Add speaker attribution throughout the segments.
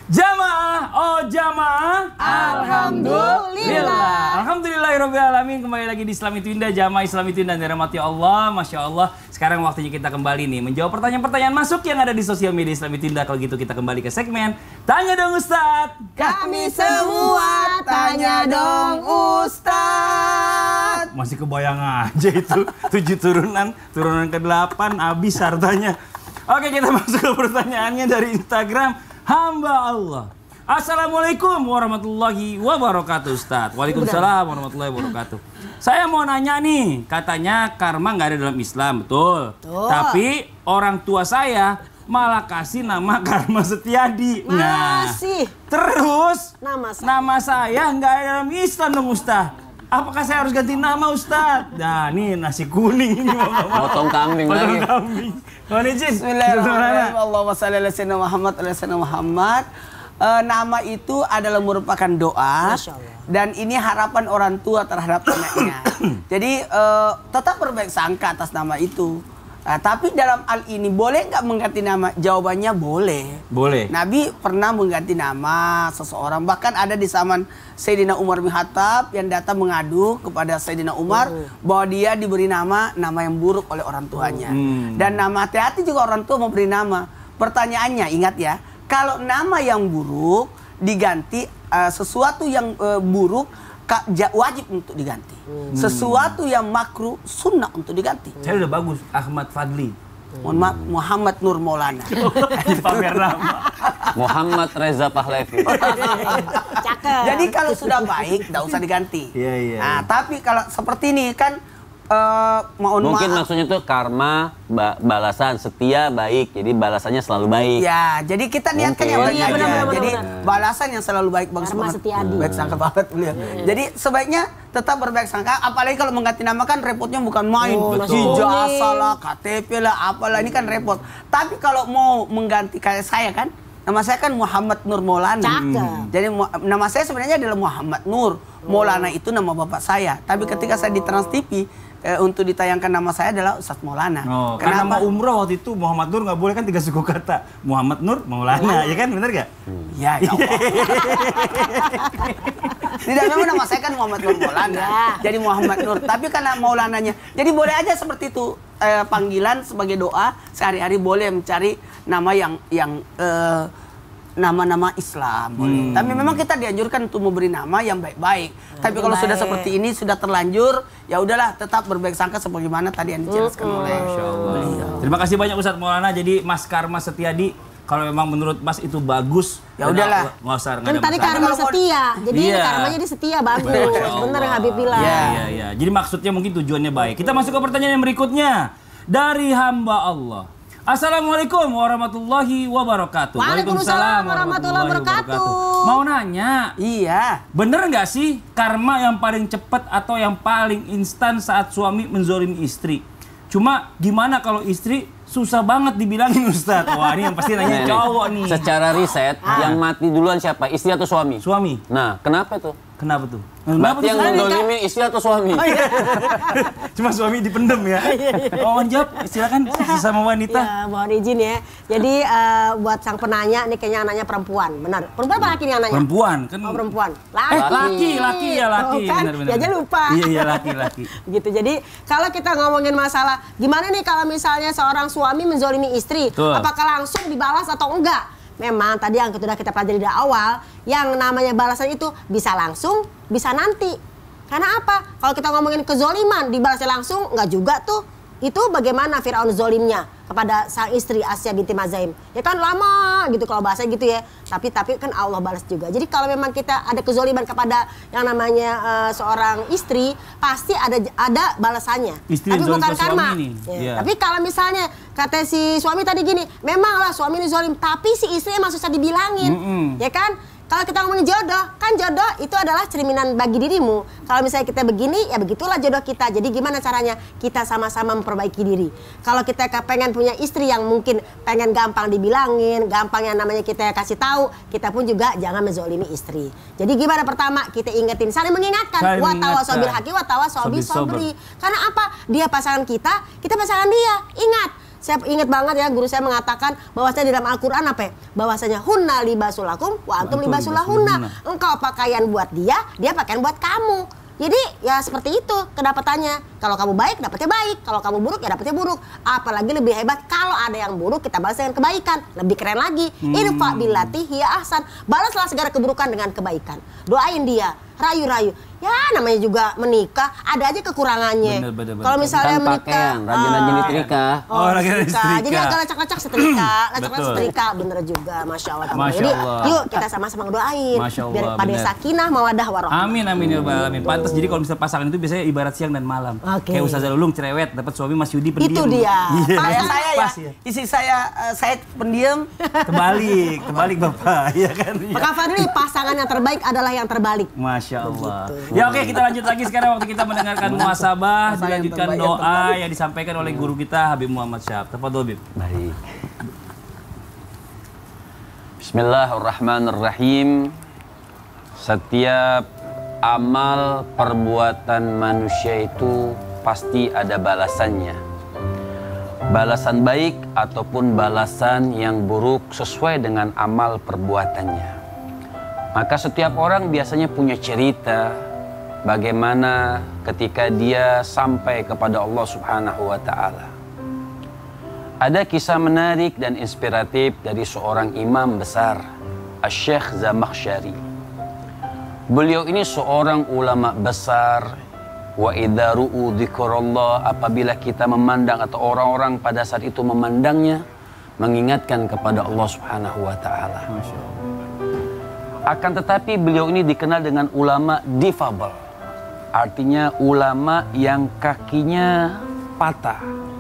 Speaker 1: Jamaah, oh jamaah.
Speaker 2: Alhamdulillah.
Speaker 1: Alhamdulillahirabbil alamin. Kembali lagi di Islam Itu Indah, jamaah Islam Itu Indah dirahmati Allah. Masya Allah. Sekarang waktunya kita kembali nih menjawab pertanyaan-pertanyaan masuk yang ada di sosial media Islam Itu Indah. Kalau gitu kita kembali ke segmen Tanya Dong Ustadz.
Speaker 2: Kami semua tanya dong Ustadz.
Speaker 1: Masih kebayang aja itu 7 turunan ke-8 habis hartanya. Oke, kita masuk ke pertanyaannya dari Instagram Hamba Allah. Assalamualaikum warahmatullahi wabarakatuh, Ustadz. Waalaikumsalam warahmatullahi wabarakatuh. Saya mau nanya nih, katanya karma nggak ada dalam Islam, betul? Tapi orang tua saya malah kasih nama Karma Setiadi.
Speaker 2: Masih.
Speaker 1: Terus
Speaker 2: Nama
Speaker 1: saya nggak ada dalam Islam dong, Ustadz. Apakah saya harus ganti nama, Ustadz? Nah, ini nasi kuning ini.
Speaker 3: Potong kambing lagi.
Speaker 1: Potong kambing. Mohon izin.
Speaker 2: Bismillahirrahmanirrahim. Allahumma shalli ala sayyidina Muhammad. Nama itu adalah merupakan doa dan ini harapan orang tua terhadap anaknya. Jadi tetap berbaik sangka atas nama itu. Tapi dalam hal ini boleh nggak mengganti nama? Jawabannya boleh.
Speaker 1: Boleh.
Speaker 2: Nabi pernah mengganti nama seseorang. Bahkan ada di zaman Sayyidina Umar bin Khattab yang datang mengadu kepada Sayyidina Umar bahwa dia diberi nama yang buruk oleh orang tuanya. Dan nama hati-hati juga orang tua memberi nama. Pertanyaannya, ingat ya, kalau nama yang buruk diganti sesuatu yang buruk wajib untuk diganti. Sesuatu yang makruh sunnah untuk diganti.
Speaker 1: Saya udah bagus, Ahmad Fadli.
Speaker 2: Mohon maaf, Muhammad Nur Maulana.
Speaker 1: Pamer nama.
Speaker 3: Muhammad Reza Pahlavi.
Speaker 2: Cakep. Jadi kalau sudah baik, tidak usah diganti.
Speaker 1: Iya.
Speaker 2: Nah, tapi kalau seperti ini kan
Speaker 3: Mungkin maksudnya tuh karma, balasan, setia, baik. Jadi balasannya selalu baik.
Speaker 2: Ya, jadi kita niatkan yang baik aja. Jadi balasan yang selalu baik, bagus banget. Baik sangka banget beliau. Jadi sebaiknya tetap berbaik sangka. Apalagi kalau mengganti nama kan repotnya bukan main. Ijazah lah, KTP lah, apalah, ini kan repot. Tapi kalau mau mengganti kayak saya kan, nama saya kan Muhammad Nur Maulana. Jadi nama saya sebenarnya adalah Muhammad Nur. Maulana itu nama bapak saya. Tapi ketika saya di Trans TV untuk ditayangkan nama saya adalah Ustadz Maulana.
Speaker 1: Karena mau umroh waktu itu Muhammad Nur nggak boleh kan 3 suku kata. Muhammad Nur Maulana, ya kan, bener gak?
Speaker 2: Ya Allah. Tidak, memang nama saya kan Muhammad Nur Maulana. Jadi Muhammad Nur. Tapi karena Maulananya, jadi boleh aja seperti itu. Panggilan sebagai doa sehari-hari boleh mencari nama yang nama-nama Islam boleh. Tapi memang kita dianjurkan untuk memberi nama yang baik-baik. Tapi kalau sudah seperti ini, sudah terlanjur, ya udahlah tetap berbaik sangka sebagaimana tadi yang dijelaskan oleh
Speaker 1: beliau. Terima kasih banyak Ustadz Maulana. Jadi Mas Karma Setiadi, kalau memang menurut Mas itu bagus,
Speaker 2: ya udahlah.
Speaker 1: Nggak usah.
Speaker 4: Kan tadi karma setia, jadi karmanya di setia bagus. Bener yang Habib bilang.
Speaker 1: Iya. Jadi maksudnya mungkin tujuannya baik. Kita masuk ke pertanyaan yang berikutnya dari hamba Allah. Assalamualaikum warahmatullahi wabarakatuh.
Speaker 4: Waalaikumsalam warahmatullahi wabarakatuh.
Speaker 1: Mau nanya,
Speaker 2: iya,
Speaker 1: bener nggak sih karma yang paling cepat atau yang paling instan saat suami menzolimi istri? Cuma gimana kalau istri susah banget dibilangin, Ustadz? Wah, ini yang pasti nanya cowok nih.
Speaker 3: Secara riset, yang mati duluan siapa? Istri atau suami?
Speaker 1: Suami.
Speaker 3: Nah, kenapa tuh?
Speaker 1: Kenapa tuh?
Speaker 3: Berarti yang mendolimi istri atau suami?
Speaker 1: Cuma suami dipendem ya? Oh, jawab, silakan sesama wanita.
Speaker 4: Ya, mohon izin ya. Jadi buat sang penanya, nih kayaknya anaknya perempuan, benar? Perempuan apa laki nih anaknya?
Speaker 1: Perempuan kan?
Speaker 4: Oh, perempuan.
Speaker 1: Laki.
Speaker 4: Oh, kan?
Speaker 1: Benar.
Speaker 4: Ya aja lupa.
Speaker 1: Iya, laki.
Speaker 4: Gitu. Jadi kalau kita ngomongin masalah gimana nih kalau misalnya seorang suami menzolimi istri, apakah langsung dibalas atau enggak? Memang tadi yang sudah kita pelajari dari awal, yang namanya balasan itu bisa langsung, bisa nanti. Karena apa? Kalau kita ngomongin kezoliman, dibalasnya langsung, enggak juga tuh. Itu bagaimana Firaun zolimnya kepada sang istri Asya binti Mazaim. Ya kan lama gitu kalau bahasa gitu ya. Tapi kan Allah balas juga. Jadi kalau memang kita ada kezoliman kepada yang namanya seorang istri, pasti ada balasannya.
Speaker 1: Istri
Speaker 4: tapi bukan karma.
Speaker 1: Ya.
Speaker 4: Tapi kalau misalnya kata si suami tadi gini, memanglah suami ini zolim, tapi si istri emang susah dibilangin. Ya kan? Kalau kita ngomongin jodoh, kan jodoh itu adalah cerminan bagi dirimu. Kalau misalnya kita begini, ya begitulah jodoh kita. Jadi gimana caranya? Kita sama-sama memperbaiki diri. Kalau kita pengen punya istri yang mungkin pengen gampang dibilangin, gampang yang namanya kita kasih tahu, kita pun juga jangan menzolimi istri. Jadi gimana? Pertama, kita ingetin, saling mengingatkan. Wa tawasaw bil haqqi wa tawasaw bis sabri. Karena apa? Dia pasangan kita pasangan dia. Ingat, Saya ingat banget ya guru saya mengatakan bahwasanya di dalam Al-Qur'an apa ya? Bahwasanya hunna libasulakum wa antum libasulahunna. Engkau pakaian buat dia pakaian buat kamu. Jadi ya seperti itu kedapatannya. Kalau kamu baik, dapatnya baik. Kalau kamu buruk, ya dapatnya buruk. Apalagi lebih hebat kalau ada yang buruk, kita balas dengan kebaikan. Lebih keren lagi. Irfa billati hiya ahsan. Balaslah segala keburukan dengan kebaikan. Doain dia, rayu-rayu. Ya namanya juga menikah, ada aja kekurangannya. Kalau misalnya
Speaker 3: kan
Speaker 4: menikah,
Speaker 3: pakaian, rajin-rajin nyetrika.
Speaker 1: rajin
Speaker 4: setrika. Jadi agak lecak-lecak setrika, lecak-lecak setrika, bener juga, masya Allah. Jadi yuk kita sama-sama ngedoain, biar pada sakinah, mawadah, warohmah.
Speaker 1: Amin amin ya rabbal alamin. Pantas jadi kalau misalnya pasangan itu biasanya ibarat siang dan malam. Kayak Ustazah Lulung cerewet, dapat suami Mas Yudi pendiam.
Speaker 4: Itu dia.
Speaker 2: Saya ya, istri saya pendiam.
Speaker 1: Terbalik Bapak, ya kan?
Speaker 4: Maka Fadli, pasangan yang terbaik adalah yang terbalik.
Speaker 1: Masya Allah. Ya oke, kita lanjut lagi sekarang waktu kita mendengarkan muhasabah, dilanjutkan doa yang disampaikan oleh guru kita Habib Muhammad Syahab. Tafadhol Habib.
Speaker 3: Baik. Bismillahirrahmanirrahim. Setiap amal perbuatan manusia itu pasti ada balasannya. Balasan baik ataupun balasan yang buruk sesuai dengan amal perbuatannya. Maka setiap orang biasanya punya cerita bagaimana ketika dia sampai kepada Allah Subhanahu wa Ta'ala. Ada kisah menarik dan inspiratif dari seorang imam besar, Asy-Syaikh Zamakhsyari. Beliau ini seorang ulama besar. Wa idza ru'u dzikrullah, apabila kita memandang atau orang-orang pada saat itu memandangnya, mengingatkan kepada Allah Subhanahu wa Ta'ala. Akan tetapi beliau ini dikenal dengan ulama difabel. Artinya ulama yang kakinya patah.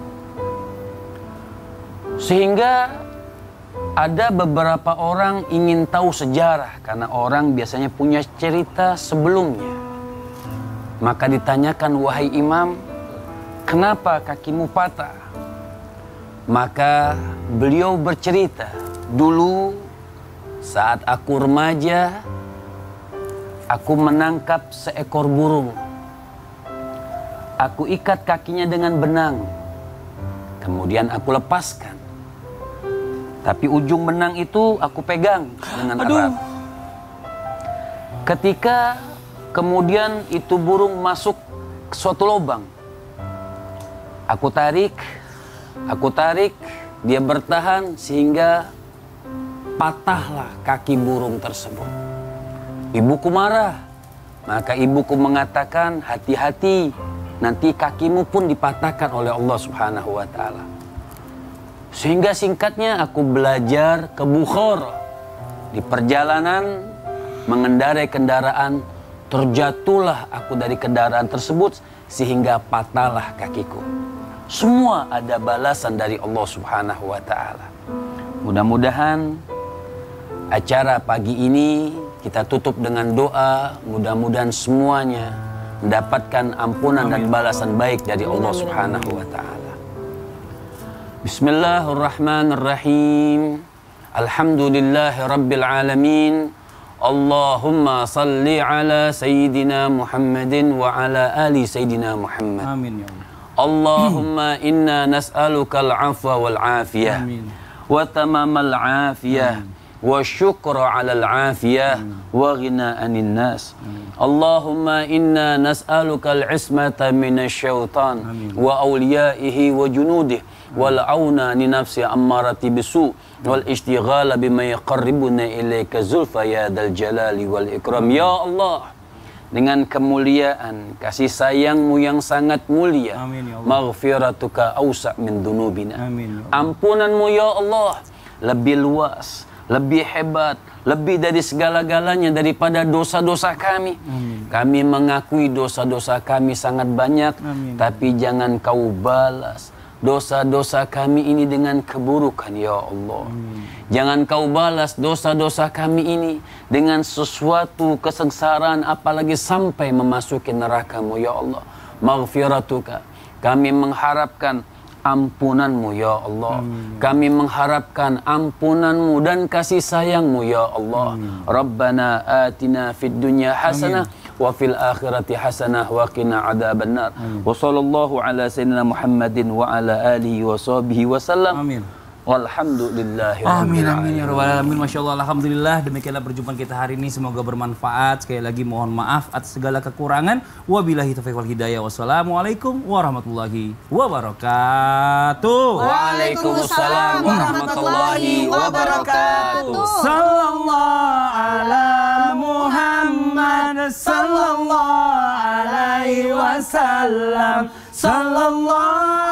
Speaker 3: Sehingga ada beberapa orang ingin tahu sejarah karena orang biasanya punya cerita sebelumnya. Maka ditanyakan, wahai imam, kenapa kakimu patah? Maka beliau bercerita, dulu saat aku remaja, aku menangkap seekor burung. Aku ikat kakinya dengan benang. Kemudian aku lepaskan. Tapi ujung benang itu aku pegang dengan erat. Ketika kemudian itu burung masuk ke suatu lubang. Aku tarik, dia bertahan sehingga patahlah kaki burung tersebut. Ibuku marah. Maka ibuku mengatakan, hati-hati, nanti kakimu pun dipatahkan oleh Allah Subhanahu wa Ta'ala. Sehingga singkatnya aku belajar ke Bukhara. Di perjalanan mengendarai kendaraan, terjatuhlah aku dari kendaraan tersebut sehingga patahlah kakiku. Semua ada balasan dari Allah Subhanahu wa Ta'ala. Mudah-mudahan acara pagi ini kita tutup dengan doa, mudah-mudahan semuanya mendapatkan ampunan dan balasan baik dari Allah Subhanahu wa Ta'ala. Bismillahirrahmanirrahim. Alhamdulillahi rabbil alamin. Allahumma salli ala Sayyidina Muhammadin wa ala ali Sayyidina Muhammad.
Speaker 1: Amin ya Allah.
Speaker 3: Allahumma inna nas'aluka al-'afwa wal-'afiyah wa tamamal 'afiyah wa syukra 'alal 'afiyah wa ghina 'anil nas. Allahumma inna nas'aluka al-'ismata minasy syaitan wa awliyaihi wa junudihi wal 'auna li nafsi ammarati bisu wal istighala bima yaqarribuna ilaika zulfa ya dzal jalali wal ikram. Ya Allah, dengan kemuliaan kasih sayangmu yang sangat mulia,
Speaker 1: amin, ya Allah.
Speaker 3: Maghfiratuka awsa' min dunubina.
Speaker 1: Amin, ya Allah.
Speaker 3: Ampunanmu ya Allah lebih luas, lebih hebat, lebih dari segala-galanya daripada dosa-dosa kami. Amin. Kami mengakui dosa-dosa kami sangat banyak, amin, tapi jangan kau balas dosa-dosa kami ini dengan keburukan ya Allah. Jangan kau balas dosa-dosa kami ini dengan sesuatu kesengsaraan, apalagi sampai memasuki neraka-Mu ya Allah. Maghfiratuka, kami mengharapkan ampunanmu ya Allah. Kami mengharapkan ampunanmu dan kasih sayangmu ya Allah. Rabbana atina fid dunya hasanah wa fil akhirati hasanah wa qina adzabannar. Wa sallallahu ala sayyidina Muhammadin wa ala alihi wa sahbihi wasallam.
Speaker 1: Amin.
Speaker 3: Walhamdulillahi
Speaker 1: Amin amin ya rabbal alamin. Masya Allah, alhamdulillah. Demikianlah perjumpaan kita hari ini, semoga bermanfaat. Sekali lagi mohon maaf atas segala kekurangan. Wabillahi taufiq wal hidayah. Wassalamualaikum warahmatullahi wabarakatuh.
Speaker 3: Waalaikumsalam warahmatullahi wabarakatuh.
Speaker 1: Sallallahu ala Muhammad sallallahu alaihi wasallam. Sallallahu